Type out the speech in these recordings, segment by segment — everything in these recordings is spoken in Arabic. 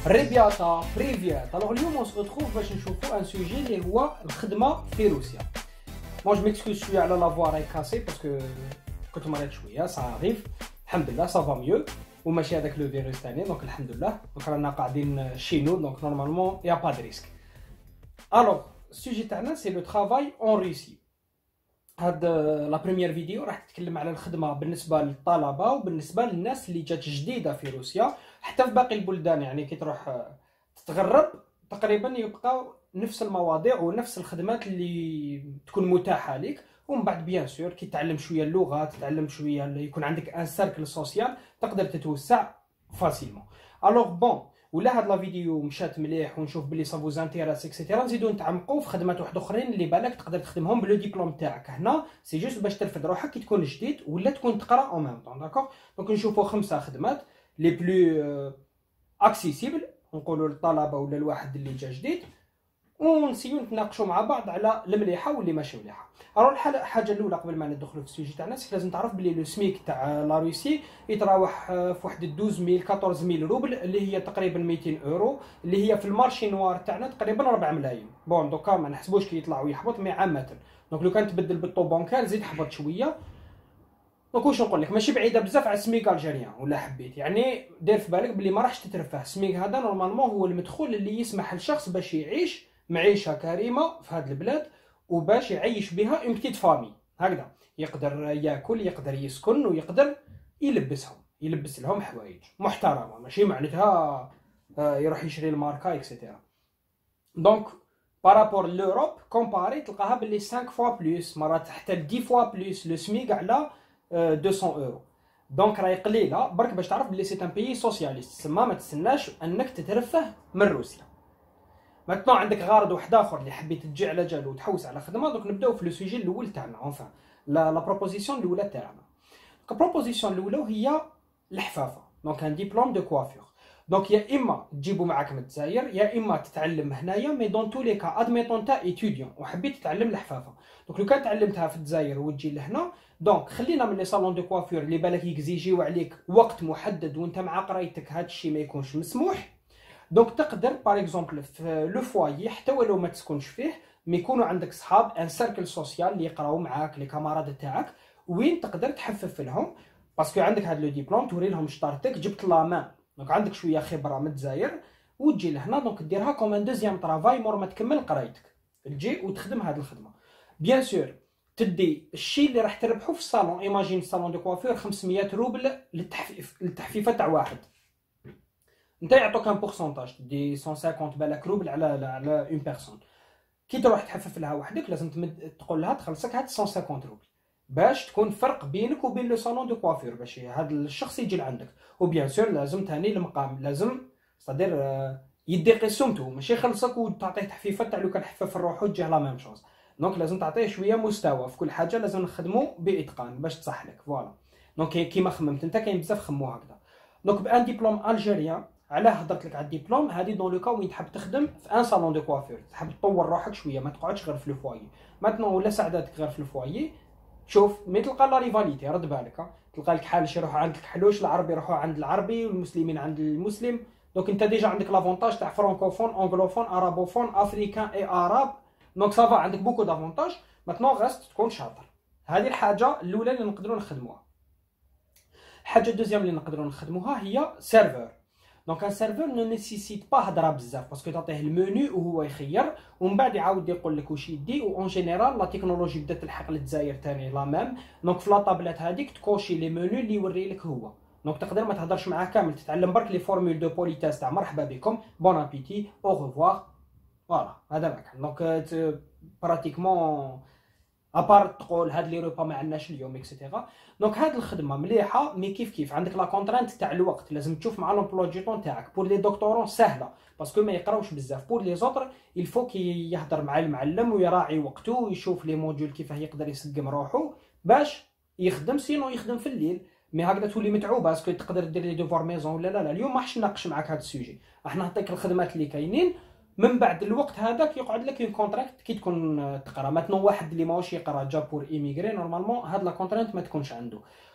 ريبياتا بريفيات. الوغ اليوم اون سو retrouve باش نشوفوا ان سوجي اللي هو الخدمه في روسيا. مون جو ميكسكوز شويه على لا فوا راهي كاسي باسكو كنت مريض شويه سا اريف. الحمد لله سافا ميو وماشي هذاك لو فيروس ثاني دونك الحمد لله. دونك رانا قاعدين شي نو دونك نورمالمون يا با دو ريسك. الوغ السوجي تاعنا سي لو ترافاي اون روسي. هاد لا بريمير فيديو راح تتكلم على الخدمه بالنسبه للطلبه وبالنسبه للناس اللي جات جديده في روسيا، حتى في باقي البلدان. يعني كي تروح تتغرب تقريبا يبقى نفس المواضيع ونفس الخدمات اللي تكون متاحه لك. ومن بعد بيان سور كي تعلم شويه اللغه، تتعلم شويه يكون عندك ان سيركل سوسيال تقدر تتوسع فاسيلمون. الوغ بون ولا هاد لا فيديو مشات مليح ونشوف بلي سا فوز انتيراس اكسيتيرا، نزيدو نتعمقوا في خدمات واحد اخرين اللي بالك تقدر تخدمهم بلو ديبلوم تاعك. هنا سي جوست باش ترفد روحك كي تكون جديد ولا تكون تقرا اون ميم طون. داكوغ دونك نشوفوا 5 خدمات لي بلو اكسيسيبل نقولوا للطلبه ولا الواحد اللي جا جديد، ونسيو نتناقشوا مع بعض على المليحه واللي ماشي مليحه. الوغ الحاجه الاولى قبل ما ندخلوا في السوجي تاعنا لازم تعرف بلي لو سميك تاع لا روسي يتراوح في واحد 12000 14000 روبل اللي هي تقريبا 200 اورو، اللي هي في المارشي نوار تاعنا تقريبا 4 ملايين. بون دوكا ما نحسبوش كي يطلع ويحبط مي عامه. دونك لو كان تبدل بالطو بونكار زيد حبط شويه. دونك واش نقول لك ماشي بعيده بزاف على السميك الجيريان ولا حبيت. يعني دير في بالك بلي ما راحش تترفه. السميك هذا نورمالمون هو المدخول اللي يسمح للشخص باش يعيش معيشه كريمه في هذه البلاد وباش يعيش بها اون بتيت فامي. هكذا يقدر ياكل، يقدر يسكن، ويقدر يلبس لهم حوايج محترمه، ماشي معناتها يروح يشري الماركه اكسيتيرا. دونك بارابور لوروب كومباري تلقاها باللي 5 فوا بلوس، مرات حتى 10 فوا بلوس لو سميك على 200 اورو. دونك راهي قليله برك باش تعرف بلي سي ان بيي سوسياليست. تسمى ما تستناش انك تترفه من روسيا. ماتنو عندك غارض واحد اخر اللي حبيت تجي على جالو وتحوس على خدمه. دونك نبداو في لو سوجي الاول تاعنا اونفان لا بروبوزيسيون الاولى تاعنا. البروبوزيسيون الاولى هي الحفافه. دونك ان ديبلوم دو كوافور. دونك يا اما تجيبو معاك من الجزائر يا اما تتعلم هنايا. مي دون تو لي كا ادميتون تا ايتوديون وحبيت تتعلم الحفافه. دونك لو كان تعلمتها في الجزائر وتجي لهنا، دونك خلينا من لي صالون دو كوافور اللي بالك يكزيجيو عليك وقت محدد وانت مع قرايتك هذا الشيء ما يكونش مسموح. دونك تقدر باغ اكزومبل في لو فوايي حتى ولو ما تسكنش فيه مي يكونوا عندك صحاب ان سيركل سوسيال اللي يقراو معاك لي كاماراد تاعك وين تقدر تحفف لهم باسكو عندك هذا لو ديبلوم توري لهم شطارتك جبت لا مان. دونك عندك شويه خبره من الجزائر وتجي لهنا. دونك ديرها كوم ان دوزيام طرافاي مور ما تكمل قرايتك تجي وتخدم هذه الخدمه. بيان سور تدي الشيء اللي راح تربحه في الصالون. ايماجين صالون دو كوافير 500 روبل للتحفيفه تاع واحد. انت يعطوك ان بورسونتاج دي 150 بالك روبل على اون بيرسون. كي تروح تحفف لها وحدك لازم تقول لها تخلصك هاد 150 روبل باش تكون فرق بينك وبين لو صالون دو كوافير باش هذا الشخص يجي لعندك. وبيان سور لازم ثاني المقام لازم صدير يدي قسمته ماشي يخلصك وتعطيه تحفيفه تاع لو كان حفف روحو تجي لا ميم شوز. دونك لازم تعطيه شويه مستوى في كل حاجه. لازم نخدمو باتقان باش تصح لك فوالا. دونك كيما خممت انت كاين بزاف خمو هكذا. دونك بان ديبلوم الجيريان علاه هضرت لك على الدبلوم هذه دون لو كا وين تحب تخدم في ان صالون دو كوافير تحب تطور روحك شويه ما تقعدش غير في لو فوايي. ماتنو ولا سعداتك غير في الفوايي شوف مي تلقى لا ريفاليتي. رد بالك تلقى لك حالش يروحوا عند الحلوش، العربي يروحوا عند العربي والمسلمين عند المسلم. دونك انت ديجا عندك لافونتاج تاع فرانكوفون انغلوفون ارابوفون افريكان اي اراب. دونك سافا عندك بوكو دافونتاج. ماتنو غاست تكون شاطر. هذه الحاجه الاولى اللي نقدروا نخدموها. الحاجه الدوزيام اللي نقدروا نخدموها هي سيرفر. دونك ان سيرفور نو نيسيسيت با هضره بزاف باسكو تعطيه المنيو وهو يخير ومن بعد يعاود يقول لك واش يدي. اون جينيرال لا تكنولوجي بدات تلحق للجزائر ثاني لا ميم. دونك في لا طابلات هذيك تكوشي لي منيو اللي يوري لك هو. دونك تقدر ما تهضرش معاه كامل تتعلم برك لي فورمول دو بوليتاس تاع مرحبا بكم بون ابيتي او ريفوار فوالا هذا ما كان. دونك براتيكمون ابار تقول هاد لي روبا ما عندناش اليوم اكسيتيرا. دونك هاد الخدمه مليحه مي كيف عندك لا كونترانت تاع الوقت. لازم تشوف مع لومبلوا دو طون تاعك. بور لي دكتورون سهله باسكو ما يقراوش بزاف. بور لي زوتر الفو كي يهضر مع المعلم ويراعي وقته ويشوف لي موديول كيفاه يقدر يسقم روحو باش يخدم. سينو يخدم في الليل مي هكذا تولي متعوب باسكو تقدر دير لي دوفوار ميزون ولا لا. اليوم ما حش نناقش معاك هاد السوجي. راح نعطيك الخدمات اللي كاينين من بعد الوقت هذاك يقعد لك اون كونتراكت كي تكون تقرا. ماتنو واحد اللي ماهوش يقرا جا بور ايميغري نورمالمون هاد لا كونتراكت ما تكونش عنده.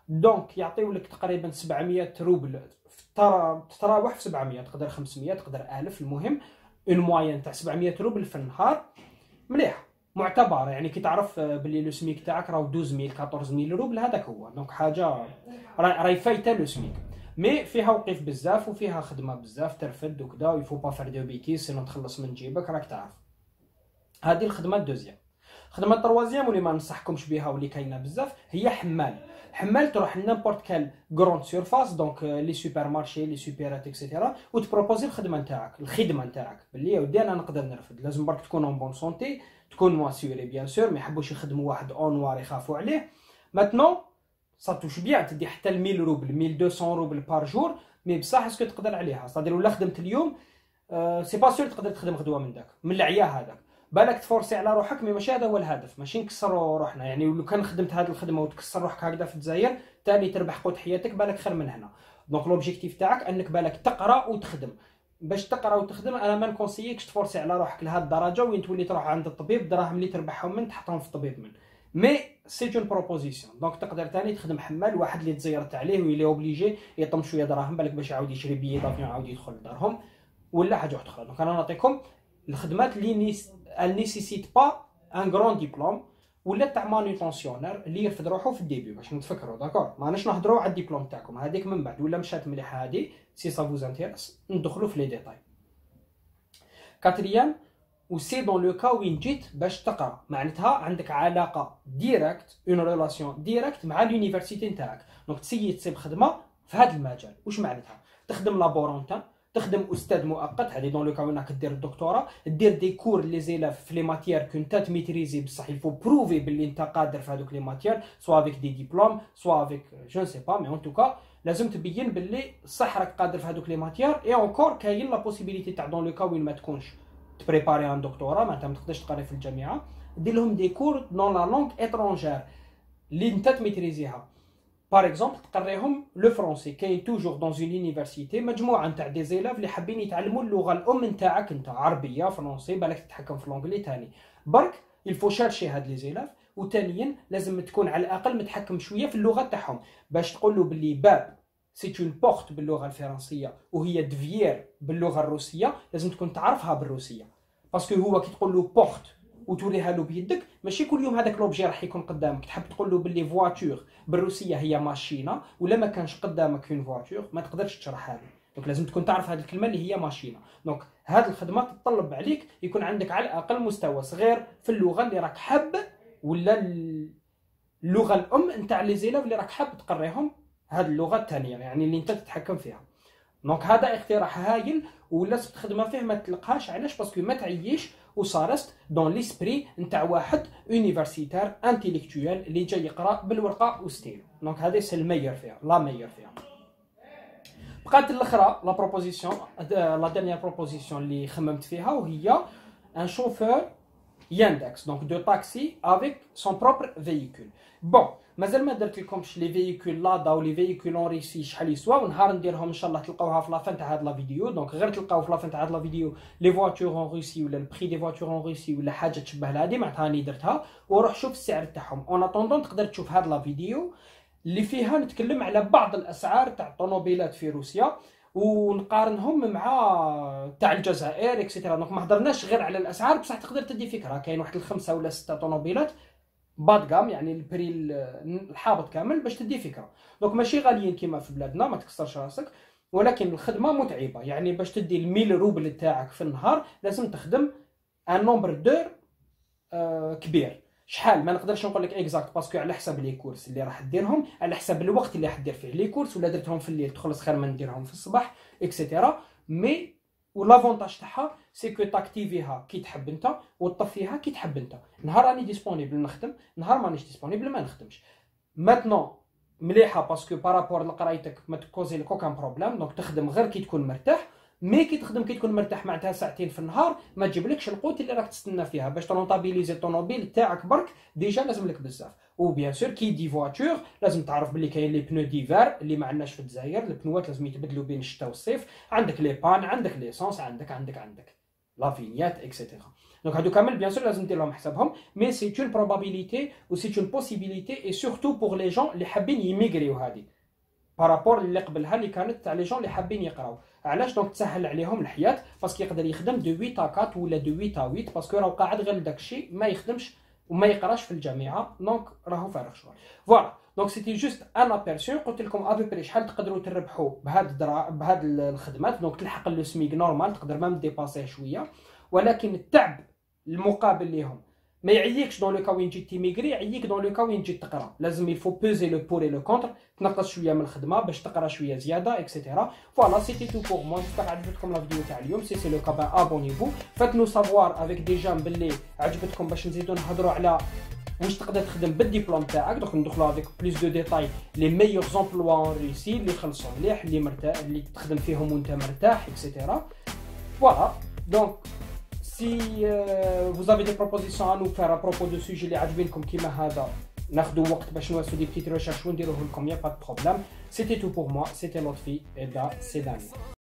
دونك يعطيو لك تقريبا 700 روبل، تتراوح في 700، تقدر 500 تقدر 1000، المهم اون موين تاع 700 روبل في النهار مليحه معتبره. يعني كي تعرف باللي لو سميك تاعك راهو 12000 14000 روبل هذاك هو، دونك حاجه راهي فايته لو سميك. مي فيها وقيف بزاف وفيها خدمه بزاف ترفد وكذا، ويفو با فار دو بيتيس سينو تخلص من جيبك راك تعرف. هذه الخدمه الدوزيام. الخدمه التروازيام واللي ما ننصحكمش بها واللي كاينه بزاف هي حمال. حمال تروح لنيمبورت كال غروند سيرفاس، دونك لي سوبر مارشي لي سوبيرات اكسيتيرا، وتبروبوزي الخدمه نتاعك باللي يا ودي انا نقدر نرفد، لازم برك تكون اون بون سونتي، تكون مواسيوري بيان سور، ما يحبوش يخدموا واحد اون نوار يخافوا عليه. ماتنون سا توش بيان تدي حتى 1000 روبل 1200 روبل بار جور، مي بصح اسكو تقدر عليها، صادير ولا خدمت اليوم سي با سور تقدر تخدم غدوه من داك من العيا هذاك، بالك تفورسي على روحك، مي ماشي هذا هو الهدف، ماشي نكسروا روحنا. يعني لو كان خدمت هذه الخدمه وتكسر روحك هكذا في الجزائر تاني تربح قوت حياتك، بالك خير من هنا. دونك لوبجيكتيف تاعك انك بالك تقرا وتخدم. باش تقرا وتخدم انا ما نكونسييكش تفورسي على روحك لهاد الدرجه وين تولي تروح عند الطبيب دراهم اللي تربحهم من تحطهم في الطبيب من، مي سي اون بروبوزيسيون. دونك تقدر تاني تخدم حمال، واحد اللي تزيرت عليه ويلي اوبليجي يطم شويه دراهم بالك باش يعاود يشري بيي دافيون يعاود يدخل لدارهم ولا حاجه اخرى. دونك انا نعطيكم الخدمات اللي نيسيسيت با ان غران ديبلوم ولا تاع مانيطونسيونير اللي يرفد روحو في الديبي باش نتفكروا. داكور ماناش نهضروا على الدبلوم تاعكم هذيك من بعد، ولا مشات مليحه هذه سي سا فوز انتيريس ندخلوا في لي ديتاي. كاتريام وسي دون لو كا وين جيت باش تقرا، معناتها عندك علاقه ديريكت اون ريلاسيون ديريكت مع لونيفرسيتي نتاعك، دونك تسيي تصيب خدمه في هذا المجال. واش معناتها؟ تخدم لابورونتان، تخدم استاذ مؤقت، هذه دون لو كا وينك دير الدكتوراه، دير دي كور لي زيلاف في لي ماتيير كنت تميتريزي، بصح يفو بروفي باللي انت قادر في هذوك لي ماتيير، سوا افيك دي ديبلوم سوا افيك جو سي با، مي ان توكا لازم تبين باللي صح راك قادر في هذوك لي ماتيير. اي اونكور كاين لا بوسيبيليتي تاع دون لو كا وين ما تكونش تبريباري ان دكتوراه، معناتها ما تقدرش تقري في الجامعه، دير لهم دي كور دون لا لونغ اترونجير اللي انت تميتريزيها. باغ اكزومبل تقريهم لو فرونسي، كاين توجور دون اون يونيفرسيتي مجموعه نتاع دي زيلاف اللي حابين يتعلموا اللغه الام نتاعك انت، عربيه فرونسي، بالك تتحكم في لونجلي تاني برك يلفو شارشي هاد لي زيلاف. وثانيا لازم تكون على الاقل متحكم شويه في اللغه تاعهم باش تقول له باللي باب سي اون بورت باللغه الفرنسيه وهي دفيير باللغه الروسيه، لازم تكون تعرفها بالروسيه، باسكو هو كي تقول له بورت وتوريها له بيدك ماشي كل يوم هذاك لوبجي راح يكون قدامك. تحب تقول له باللي فواتور بالروسيه هي ماشينه ولا ما كانش قدامك اون فواتور ما تقدرش تشرحها له، دونك لازم تكون تعرف هذه الكلمه اللي هي ماشينه. دونك هذه الخدمه تتطلب عليك يكون عندك على الاقل مستوى صغير في اللغه اللي راك حاب، ولا اللغه الام نتاع لي زيلاف اللي راك حاب تقريهم هذه اللغه الثانيه يعني اللي انت تتحكم فيها. دونك هذا اقتراح هايل ولا تخدمها فيه ما تلقاش، علاش؟ باسكو ما تعيش وصارست دون ليسبري نتاع واحد يونيفرسيتير انتيليكتويال اللي جاي يقرا بالورقه وستيلو. دونك هذا سي الميور فيها، لا ميور فيها. بقات الاخرى لا بروبوزيسيون، لا ديرنيير بروبوزيسيون اللي خممت فيها وهي ان شوفور ياندكس، دونك دو تاكسي افيك سون بروبر فييكول. بون مازال ما درت لكمش لي فييكول لادا ولي فييكول اون ريسي شحال يسوا، ونهار نديرهم ان شاء الله تلقاوها في لافان تاع هاد لا فيديو. دونك غير تلقاو في لافان تاع هاد لا فيديو لي فواتور اون روسي ولا البري دي فواتور اون روسي ولا حاجه تشبه لهادي، معناتها راني درتها وروح شوف السعر تاعهم. اون اتوندون تقدر تشوف هاد لا فيديو اللي فيها نتكلم على بعض الاسعار تاع الطوموبيلات في روسيا ونقارنهم مع تاع الجزائر اكسيتيرا. دونك ما هضرناش غير على الاسعار، بصح تقدر تدي فكره. كاين واحد الخمسه ولا سته طوموبيلات باد جام يعني البري الحابط كامل باش تدي فكره. دونك ماشي غاليين كيما في بلادنا، ما تكسرش راسك، ولكن الخدمه متعبه. يعني باش تدي ال1000 روبل تاعك في النهار لازم تخدم ان نومبر دور كبير. شحال ما نقدرش نقول لك اكزاكت باسكو على حسب لي كورس اللي راح ديرهم، على حسب الوقت اللي راح دير فيه لي كورس، ولا درتهم في الليل تخلص خير من نديرهم في الصباح اكسيتيرا. مي والافونتاج تاعها سي كو تاكتيفيها كي تحب انت وتطفيها كي تحب انت. نهار راني ديسپونيبل نخدم، نهار مانيش ديسپونيبل ما نخدمش. ماتنون مليحه باسكو بارابور لقرايتك ما تكوزي لك اوكان بروبليم، دونك تخدم غير كي تكون مرتاح. مي كي تخدم كي تكون مرتاح معناتها ساعتين في النهار ما تجيبلكش القوت اللي راك تستنى فيها باش ترونطابيليزي الطوموبيل تاعك برك، ديجا لازم لك بزاف. وبيان سور كي دي فواتور لازم تعرف باللي كاين لي بنو ديفار اللي ما عندناش في الجزائر، البنوات لازم يتبدلوا بين الشتاء والصيف، عندك لي بان، عندك ليسونس، عندك la vignette, etc. Donc, هادو كامل bien sûr لازم دير لهم حسابهم, mais c'est une probabilité ou c'est une possibilité et surtout pour les gens اللي حابين يميغريو هذه بارابور اللي قبلها اللي كانت تاع لي جون اللي حابين يقراو. علاش؟ دونك تسهل عليهم الحياه باسكو يقدر يخدم دو 8 à 4 ولا دو 8 à 8 باسكو راه قاعد غير لداك الشيء ما يخدمش وما يقراش في الجامعه دونك راهو فارغ شغل. فوالا دونك سيتي جوست ان ابيرسيو قلت لكم ابيبري شحال تقدروا تربحوا بهاد الخدمات. دونك تلحق لو سميك نورمال تقدر مام ديباسيه شويه, ولكن التعب المقابل ليهم ما يعييكش دون لو كا وين تجي تيميغري, يعييك دون لو كا وين تجي تقرا. لازم يفو بوزي لو بور اي لو كونتر, تنقص شويه من الخدمه باش تقرا شويه زياده اكسيتيرا. فوالا سيتي تو بور موا. نتمنى عجبتكم لا فيديو تاع اليوم. سي لو كا با ابونيفو, فاتنو سافوار افيك دي جام باللي عجبتكم باش نزيدو نهضروا على واش تقدر تخدم بالدبلوم تاعك. دوك ندخلوا افيك بلوس دو ديتاي لي ميور زومبلوا اون روسي اللي يخلصوا مليح, اللي مرتاح, اللي تخدم فيهم وانت مرتاح اكسيتيرا. فوالا دونك si vous avez des propositions à nous faire à propos de sujets اللي عاجبينكم كيما هذا, ناخذوا وقت باش نواسو دي بتيت ريشيرش ونديروه لكم, يا با de problème. C'était tout pour moi, c'était Lotfi et là c'est Dani.